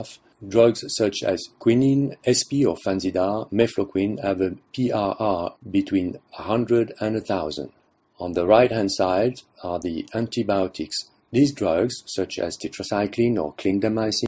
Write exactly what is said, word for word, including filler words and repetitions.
Drugs such as quinine, S P or Fansidar, mefloquine have a P R R between one hundred and one thousand. On the right-hand side are the antibiotics. These drugs, such as tetracycline or clindamycin,